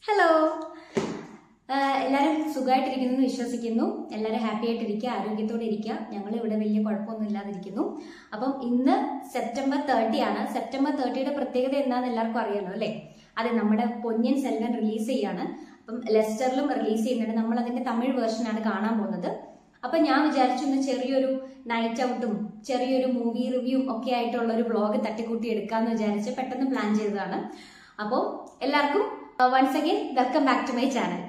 Hello, എല്ലാവരും സുഖമായിട്ടിരിക്കുന്നു വിശ്വസിക്കുന്നു. എല്ലാവരും ഹാപ്പി ആയിട്ടിരിക്കുക, ആരോഗ്യത്തോടെ ഇരിക്കുക. ഞങ്ങൾ ഇവിടെ വലിയ കുഴപ്പമൊന്നും ഇല്ലാതിരിക്കുന്നു. അപ്പം ഇന്ന് സെപ്റ്റംബർ 30 ആണ്. സെപ്റ്റംബർ 30യുടെ പ്രത്യേകത എന്താണെന്ന് എല്ലാവർക്കും അറിയാലോ അല്ലേ? അതെ, നമ്മുടെ പൊന്നിയിൻ സെൽവൻ റിലീസ് ചെയ്യാണ്. അപ്പം ലെസ്റ്ററിലും റിലീസ് ചെയ്യുന്നുണ്ട്. നമ്മൾ അതിന്റെ തമിഴ് വേർഷനാണ് കാണാൻ പോകുന്നത്. അപ്പൊ ഞാൻ വിചാരിച്ചു ഇന്ന് ചെറിയൊരു നൈറ്റ് ഔട്ടും ചെറിയൊരു മൂവി റിവ്യൂവും ഒക്കെ ആയിട്ടുള്ള ഒരു വ്ളോഗ് തട്ടിക്കൂട്ടി എടുക്കാന്ന് വിചാരിച്ച് പെട്ടെന്ന് പ്ലാൻ ചെയ്തതാണ്. അപ്പോൾ എല്ലാവർക്കും once again welcome back to my channel.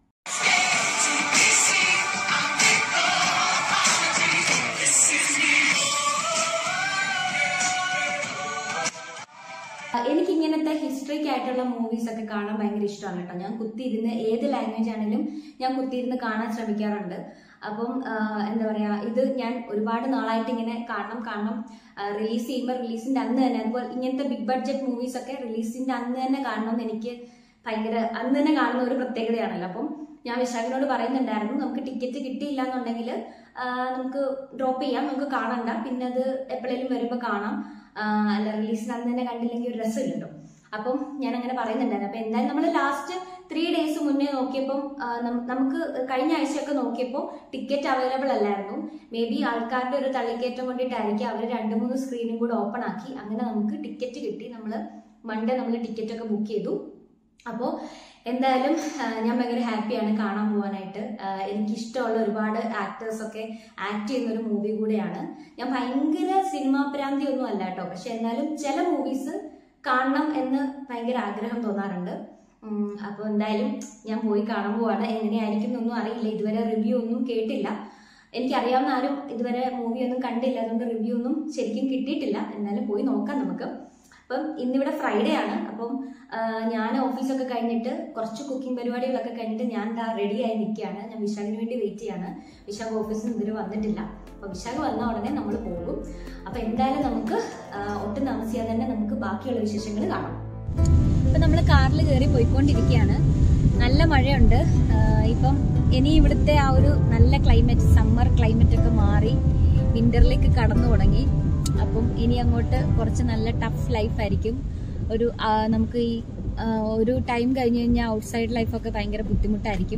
എനിക്ക് ഇങ്ങനത്തെ ഹിസ്റ്ററിക് ആയിട്ടുള്ള മൂവീസ് ഒക്കെ കാണാൻ ഭയങ്കര ഇഷ്ടമാണ് കേട്ടോ. ഞാൻ കുത്തിയിരുന്ന് ഏത് ലാംഗ്വേജ് ആണെങ്കിലും ഞാൻ കുത്തിയിരുന്ന് കാണാൻ ശ്രമിക്കാറുണ്ട്. അപ്പം എന്താ പറയാ, ഇത് ഞാൻ ഒരുപാട് നാളായിട്ട് ഇങ്ങനെ കാണണം റിലീസ് ചെയ്യുമ്പോൾ റിലീസിന്റെ അന്ന് തന്നെ, അതുപോലെ ഇങ്ങനത്തെ ബിഗ് ബഡ്ജറ്റ് മൂവീസ് ഒക്കെ റിലീസിന്റെ അന്ന് തന്നെ കാണണമെന്ന് എനിക്ക് ഭയങ്കര അന്ന് തന്നെ കാണുന്ന ഒരു പ്രത്യേകതയാണല്ലോ. അപ്പം ഞാൻ വിശാഖിനോട് പറയുന്നുണ്ടായിരുന്നു, നമുക്ക് ടിക്കറ്റ് കിട്ടിയില്ല എന്നുണ്ടെങ്കിൽ നമുക്ക് ഡ്രോപ്പ് ചെയ്യാം, നമുക്ക് കാണണ്ട, പിന്നെ അത് എപ്പോഴേലും വരുമ്പോൾ കാണാം, അല്ല റിലീസിന് അന്ന് തന്നെ കണ്ടില്ലെങ്കിൽ ഒരു രസമില്ലല്ലോ. അപ്പം ഞാൻ അങ്ങനെ പറയുന്നുണ്ടായിരുന്നു. അപ്പൊ എന്തായാലും നമ്മൾ ലാസ്റ്റ് 3 days മുന്നേ നോക്കിയപ്പം നമുക്ക് കഴിഞ്ഞ ആഴ്ചയൊക്കെ നോക്കിയപ്പോൾ ടിക്കറ്റ് അവൈലബിൾ അല്ലായിരുന്നു. മേ ബി ആൾക്കാരുടെ ഒരു തള്ളിക്കയറ്റം കൊണ്ടിട്ടായിരിക്കും അവർ 2-3 സ്ക്രീനും കൂടെ ഓപ്പൺ ആക്കി. അങ്ങനെ നമുക്ക് ടിക്കറ്റ് കിട്ടി. മൺഡേ നമ്മൾ ടിക്കറ്റ് ഒക്കെ ബുക്ക് ചെയ്തു. അപ്പോൾ എന്തായാലും ഞാൻ ഭയങ്കര ഹാപ്പിയാണ് കാണാൻ പോകാനായിട്ട്. എനിക്കിഷ്ടമുള്ള ഒരുപാട് ആക്ടേഴ്സൊക്കെ ആക്ട് ചെയ്യുന്ന ഒരു മൂവി കൂടെയാണ്. ഞാൻ ഭയങ്കര സിനിമാ പ്രാന്തി ഒന്നും അല്ല കേട്ടോ, പക്ഷെ എന്നാലും ചില മൂവീസ് കാണണം എന്ന് ഭയങ്കര ആഗ്രഹം തോന്നാറുണ്ട്. അപ്പോൾ എന്തായാലും ഞാൻ പോയി കാണാൻ പോവാണ്. എങ്ങനെയായിരിക്കും എന്നൊന്നും അറിയില്ല, ഇതുവരെ റിവ്യൂ ഒന്നും കേട്ടില്ല. എനിക്കറിയാവുന്ന ആരും ഇതുവരെ മൂവി ഒന്നും കണ്ടില്ല, അതുകൊണ്ട് റിവ്യൂ ഒന്നും ശരിക്കും കിട്ടിയിട്ടില്ല. എന്നാലും പോയി നോക്കാം നമുക്ക്. അപ്പം ഇന്നിവിടെ ഫ്രൈഡേ ആണ്. അപ്പം ഞാൻ ഓഫീസൊക്കെ കഴിഞ്ഞിട്ട് കുറച്ച് കുക്കിംഗ് പരിപാടികളൊക്കെ കഴിഞ്ഞിട്ട് ഞാൻ റെഡിയായി നിൽക്കുകയാണ്. ഞാൻ വിശാഖിന് വേണ്ടി വെയിറ്റ് ചെയ്യാണ്. വിശാഖ് ഓഫീസിൽ നിന്ന് ഇതുവരെ വന്നിട്ടില്ല. അപ്പോൾ വിശാഖ് വന്ന ഉടനെ നമ്മൾ പോകും. അപ്പം എന്തായാലും നമുക്ക് ഒട്ടും താമസിയാതെ തന്നെ നമുക്ക് ബാക്കിയുള്ള വിശേഷങ്ങൾ കാണാം. ഇപ്പം നമ്മൾ കാറിൽ കയറി പോയിക്കൊണ്ടിരിക്കുകയാണ്. നല്ല മഴയുണ്ട്. ഇപ്പം ഇനി ഇവിടുത്തെ ആ ഒരു നല്ല ക്ലൈമറ്റ്, സമ്മർ ക്ലൈമറ്റ് ഒക്കെ മാറി വിന്ററിലേക്ക് കടന്നു തുടങ്ങി. അപ്പം ഇനി അങ്ങോട്ട് കുറച്ച് നല്ല ടഫ് ലൈഫായിരിക്കും. നമുക്ക് ഈ ഒരു ടൈം കഴിഞ്ഞ് കഴിഞ്ഞാൽ ഔട്ട്സൈഡ് ലൈഫൊക്കെ ഭയങ്കര ബുദ്ധിമുട്ടായിരിക്കും.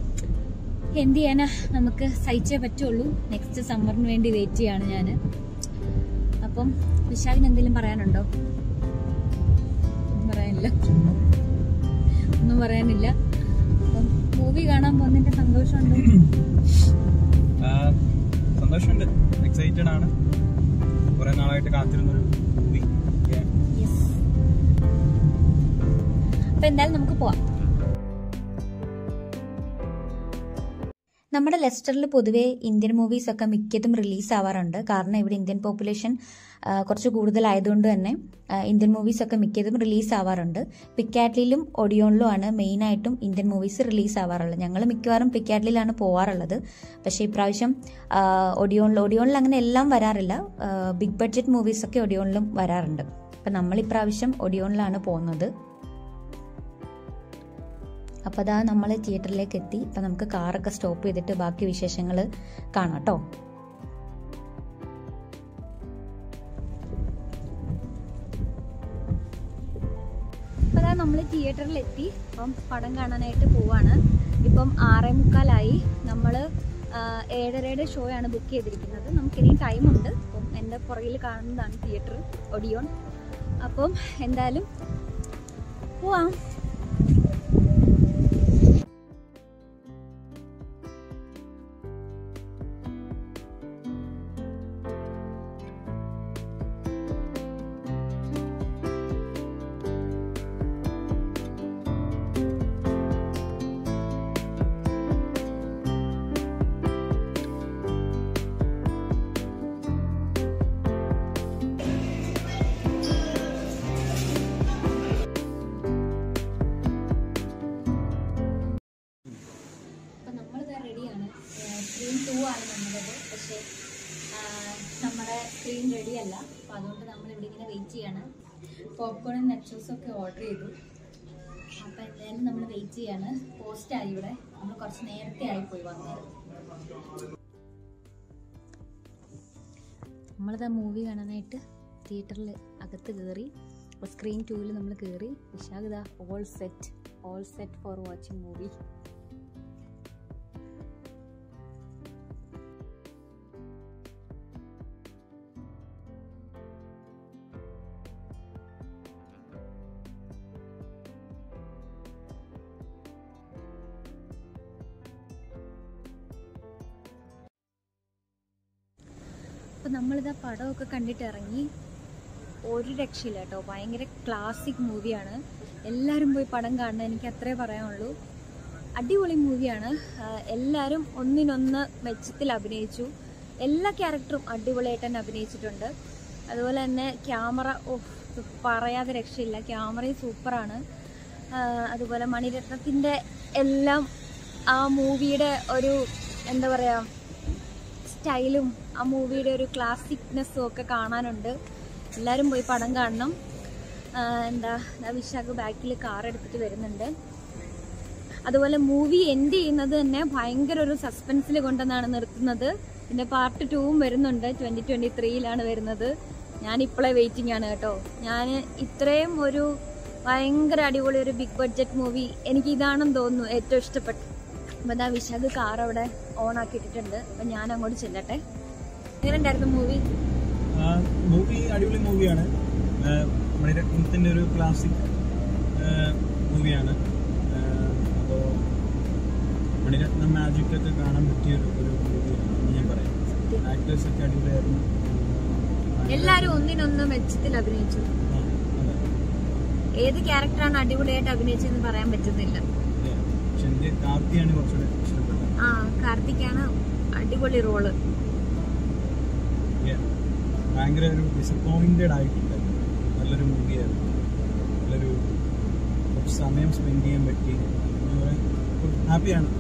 എന്ത് ചെയ്യാനാ, നമുക്ക് സഹിച്ചേ പറ്റുള്ളൂ. നെക്സ്റ്റ് സമ്മറിന് വേണ്ടി വെയിറ്റ് ചെയ്യാണ് ഞാൻ. അപ്പം വിശാഖിന് എന്തെങ്കിലും പറയാനുണ്ടോ? ഒന്നും പറയാനില്ല. അപ്പം മൂവി കാണാൻ പോകുന്നതിന്റെ സന്തോഷമുണ്ട്. എക്സൈറ്റഡ് ആണ്. കുറെ നാളായിട്ട് കാത്തിരുന്നൊരു മൂവി. അപ്പൊ എന്തായാലും നമുക്ക് പോവാം. നമ്മുടെ ലെസ്റ്ററിൽ പൊതുവെ ഇന്ത്യൻ മൂവീസ് ഒക്കെ മിക്കതും റിലീസ് ആവാറുണ്ട്. കാരണം ഇവിടെ ഇന്ത്യൻ പോപ്പുലേഷൻ കുറച്ച് കൂടുതലായതുകൊണ്ട് തന്നെ ഇന്ത്യൻ മൂവീസ് ഒക്കെ മിക്കതും റിലീസ് ആവാറുണ്ട്. പിക്കാറ്റ്ലിയിലും ഒഡിയോണിലും ആണ് മെയിനായിട്ടും ഇന്ത്യൻ മൂവീസ് റിലീസ് ആവാറുള്ളത്. ഞങ്ങൾ മിക്കവാറും പിക്കാറ്റ്ലിയിലാണ് പോവാറുള്ളത്. പക്ഷേ ഇപ്രാവശ്യം ഒഡിയോണിൽ അങ്ങനെ എല്ലാം വരാറില്ല. ബിഗ് ബഡ്ജറ്റ് മൂവീസ് ഒക്കെ ഒഡിയോണിലും വരാറുണ്ട്. അപ്പം നമ്മൾ ഇപ്രാവശ്യം ഒഡിയോണിലാണ് പോകുന്നത്. അപ്പോൾ അതാ നമ്മൾ തിയേറ്ററിലേക്ക് എത്തി. അപ്പം നമുക്ക് കാറൊക്കെ സ്റ്റോപ്പ് ചെയ്തിട്ട് ബാക്കി വിശേഷങ്ങൾ കാണാം കേട്ടോ. അപ്പോൾ അതാ നമ്മൾ തിയേറ്ററിലെത്തി. അപ്പം പടം കാണാനായിട്ട് പോവാണ്. ഇപ്പം 6:45. നമ്മൾ 7:30യുടെ ഷോ ആണ് ബുക്ക് ചെയ്തിരിക്കുന്നത്. നമുക്കിനി ടൈമുണ്ട്. അപ്പം എൻ്റെ പുറകിൽ കാണുന്നതാണ് തിയേറ്റർ ഒഡിയോൺ. അപ്പം എന്തായാലും പോവാം. സ്ക്രീൻ 2 ആണ് നമ്മുടേത്. പക്ഷേ നമ്മുടെ സ്ക്രീൻ റെഡി അല്ല. അപ്പോൾ അതുകൊണ്ട് നമ്മളിവിടെ ഇങ്ങനെ വെയിറ്റ് ചെയ്യാണ്. പോപ്കോണും നച്ചോസും ഒക്കെ ഓർഡർ ചെയ്തു. അപ്പോൾ എന്തായാലും നമ്മൾ വെയിറ്റ് ചെയ്യാണ്. പോസ്റ്റായി ഇവിടെ. നമ്മൾ കുറച്ച് നേരത്തെ ആയിപ്പോയി വന്നത്. നമ്മളിതാ മൂവി കാണാനായിട്ട് തിയേറ്ററിൽ അകത്ത് കയറി. അപ്പോൾ സ്ക്രീൻ 2 നമ്മൾ കയറി. വിശാഖ് ഇതാ all set all set for watching movie. അപ്പോൾ നമ്മളിതാ പടമൊക്കെ കണ്ടിട്ട് ഇറങ്ങി. ഒരു രക്ഷയില്ല കേട്ടോ, ഭയങ്കര ക്ലാസിക് മൂവിയാണ്. എല്ലാവരും പോയി പടം കാണണം, എനിക്ക് അത്രേ പറയാനുള്ളൂ. അടിപൊളി മൂവിയാണ്. എല്ലാവരും ഒന്നിനൊന്ന് മെച്ചത്തിൽ അഭിനയിച്ചു. എല്ലാ ക്യാരക്ടറും അടിപൊളിയായിട്ട് തന്നെ അഭിനയിച്ചിട്ടുണ്ട്. അതുപോലെ തന്നെ ക്യാമറ പറയാതെ രക്ഷയില്ല, ക്യാമറയും സൂപ്പറാണ്. അതുപോലെ മണിരത്നത്തിൻ്റെ എല്ലാം ആ മൂവിയുടെ ഒരു എന്താ പറയുക സ്റ്റൈലും ആ മൂവിയുടെ ഒരു ക്ലാസിക്നെസ്സും ഒക്കെ കാണാനുണ്ട്. എല്ലാവരും പോയി പടം കാണണം. വിശാഖ് ബാക്കിൽ കാർ എടുത്തിട്ട് വരുന്നുണ്ട്. അതുപോലെ മൂവി എൻഡ് ചെയ്യുന്നത് തന്നെ ഭയങ്കര ഒരു സസ്പെൻസിൽ കൊണ്ടെന്നാണ് നിർത്തുന്നത്. പിന്നെ പാർട്ട് 2 വരുന്നുണ്ട്, 2023 വരുന്നത്. ഞാനിപ്പോഴേ വെയിറ്റിംഗ് ആണ് കേട്ടോ. ഞാൻ ഇത്രയും ഒരു ഭയങ്കര അടിപൊളി ഒരു ബിഗ് ബഡ്ജറ്റ് മൂവി എനിക്ക് ഇതാണെന്ന് തോന്നുന്നു ഏറ്റവും ഇഷ്ടപ്പെട്ടു. അപ്പം എന്താ വിശാഖ് കാർ അവിടെ ഓൺ ആക്കിയിട്ടുണ്ട്. അപ്പം ഞാൻ അങ്ങോട്ട് ചെല്ലട്ടെ. എങ്ങനെ ഉണ്ടായിരുന്നു മൂവി? അടിപൊളി മൂവിയാണ്. മണിരത്നത്തിന്റെ ഒരു ക്ലാസിക് മൂവിയാണ്. അപ്പോൾ മണിരത്നം മാജിക് ഒക്കെ കാണാൻ പറ്റിയ ഒരു മൂവിയാണ് ഞാൻ പറയാം. ആക്ടേഴ്സ് ഒക്കെ അടിപൊളിയായിരുന്നു. എല്ലാരും ഒന്നിനൊന്ന് മെച്ചത്തിൽ അഭിനയിച്ചു. ഏത് ക്യാരക്ടറാണ് അടിപൊളിയായിട്ട് അഭിനയിച്ചെന്ന് പറയാൻ പറ്റുന്നില്ല. കാർത്തിക്കാണ് അടിപൊളി റോള്. ഭയങ്കര ഒരു ഡിസപ്പോയിന്റഡ് ആയിട്ടില്ല. നല്ലൊരു മൂവിയായിരുന്നു. നല്ലൊരു സമയം സ്പെൻഡ് ചെയ്യാൻ പറ്റി. ഹാപ്പിയാണ്.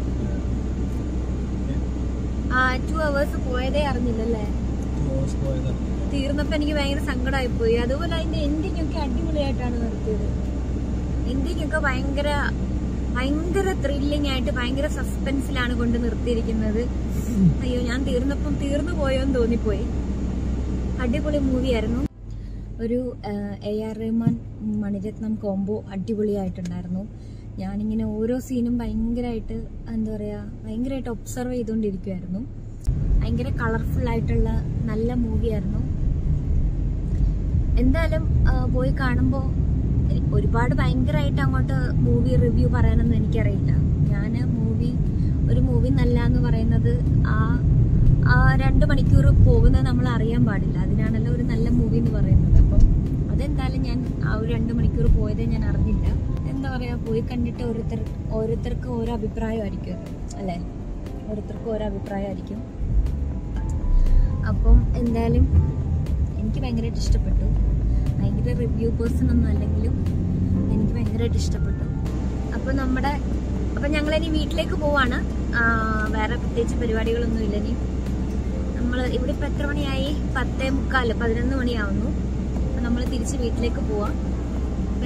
2 hours പോയതേ അറിഞ്ഞില്ലല്ലേ? തീർന്നപ്പോ എനിക്ക് ഭയങ്കര സങ്കടമായി പോയി. അതുപോലെ അതിന്റെ എൻഡിങ് ഒക്കെ അടിപൊളിയായിട്ടാണ് നിർത്തിയത്. എൻഡിങ് ഒക്കെ ഭയങ്കര ത്രില്ലിംഗ് ആയിട്ട് ഭയങ്കര സസ്പെൻസിലാണ് കൊണ്ട് നിർത്തിയിരിക്കുന്നത്. അയ്യോ, ഞാൻ തീർന്നു പോയോന്ന് തോന്നിപ്പോയി. അടിപൊളി മൂവിയായിരുന്നു. ഒരു AR റഹ്മാൻ മണിരത്നം കോംബോ അടിപൊളിയായിട്ടുണ്ടായിരുന്നു. ഞാനിങ്ങനെ ഓരോ സീനും ഭയങ്കരമായിട്ട് എന്താ പറയുക ഭയങ്കരമായിട്ട് ഒബ്സർവ് ചെയ്തുകൊണ്ടിരിക്കുമായിരുന്നു. ഭയങ്കര കളർഫുൾ ആയിട്ടുള്ള നല്ല മൂവിയായിരുന്നു. എന്തായാലും പോയി കാണുമ്പോൾ ഒരുപാട് ഭയങ്കരമായിട്ട് അങ്ങോട്ട് മൂവി റിവ്യൂ പറയാനൊന്നും എനിക്കറിയില്ല. ഞാൻ ഒരു മൂവി നല്ല എന്ന് പറയുന്നത് ആ 2 മണിക്കൂർ പോകുന്നത് നമ്മൾ അറിയാൻ പാടില്ല. അതിനാണല്ലോ ഒരു നല്ല മൂവി എന്ന് പറയുന്നത്. അപ്പം അതെന്തായാലും ഞാൻ ആ ഒരു 2 മണിക്കൂർ പോയതേ ഞാൻ അറിഞ്ഞില്ല. എന്താ പറയുക, പോയി കണ്ടിട്ട് ഓരോരുത്തർക്ക് ഓരോ അഭിപ്രായമായിരിക്കും അല്ലേ? ഓരോരുത്തർക്കും ഓരോ അഭിപ്രായമായിരിക്കും. അപ്പം എന്തായാലും എനിക്ക് ഭയങ്കരമായിട്ട് ഇഷ്ടപ്പെട്ടു. ഭയങ്കര റിവ്യൂ പേഴ്സൺ ഒന്നും അല്ലെങ്കിലും എനിക്ക് ഭയങ്കരമായിട്ട് ഇഷ്ടപ്പെട്ടു. അപ്പം ഞങ്ങളിനി വീട്ടിലേക്ക് പോവാണ്. വേറെ പ്രത്യേകിച്ച് പരിപാടികളൊന്നും ഇല്ല. ഇനി നമ്മൾ ഇവിടെ ഇപ്പം എത്ര മണിയായി? 10:45, 11 മണിയാവുന്നു. അപ്പം നമ്മൾ തിരിച്ച് വീട്ടിലേക്ക് പോവാം. അപ്പം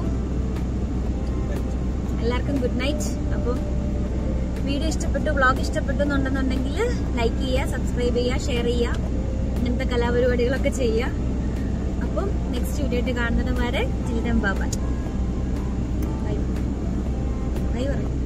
എല്ലാവർക്കും ഗുഡ് നൈറ്റ്. അപ്പം വീഡിയോ ഇഷ്ടപ്പെട്ടു, വ്ളോഗ് ഇഷ്ടപ്പെട്ടു എന്നുണ്ടെന്നുണ്ടെങ്കിൽ ലൈക്ക് ചെയ്യുക, സബ്സ്ക്രൈബ് ചെയ്യുക, ഷെയർ ചെയ്യുക, ഇങ്ങനത്തെ കലാപരിപാടികളൊക്കെ ചെയ്യുക. അപ്പം നെക്സ്റ്റ് വീഡിയോ ആയിട്ട് കാണുന്നത് വരെ ചിൽഡ്രൻ ബൈ ബൈ.